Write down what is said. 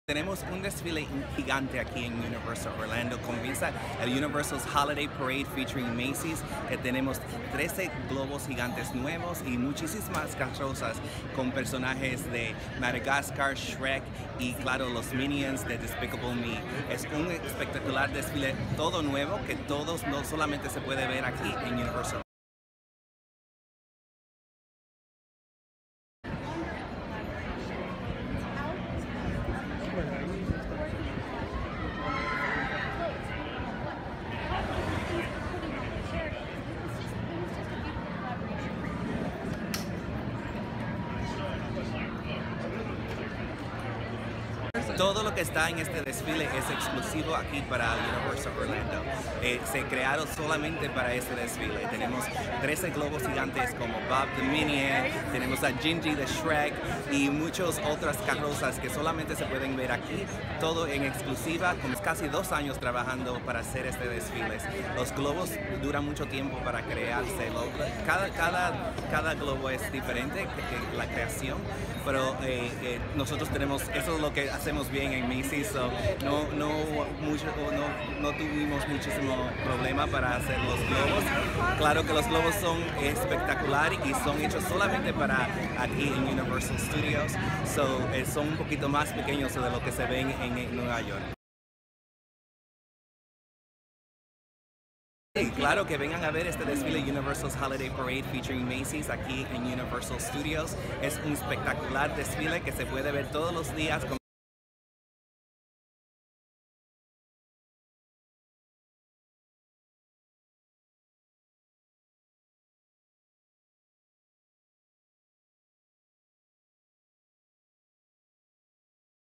Tenemos un desfile gigante aquí en Universal Orlando. Comienza el Universal's Holiday Parade featuring Macy's, que tenemos 13 globos gigantes nuevos y muchísimas carrozas con personajes de Madagascar, Shrek y claro los Minions de Despicable Me. Es un espectacular desfile todo nuevo que todos no solamente se puede ver aquí en Universal. Todo lo que está en este desfile es exclusivo aquí para Universal Orlando. Se crearon solamente para este desfile. Tenemos 13 globos gigantes como Bob the Minion, tenemos a Gingy de Shrek y muchas otras carrozas que solamente se pueden ver aquí. Todo en exclusiva, con casi 2 años trabajando para hacer este desfile. Los globos duran mucho tiempo para crearse. Cada globo es diferente, la creación, pero nosotros tenemos, eso es lo que hacemos bien en Macy's, so no tuvimos muchísimo problema para hacer los globos. Claro que los globos son espectaculares y son hechos solamente para aquí en Universal Studios, so son un poquito más pequeños de lo que se ven en Nueva York. Y claro que vengan a ver este desfile Universal's Holiday Parade featuring Macy's aquí en Universal Studios. Es un espectacular desfile que se puede ver todos los días.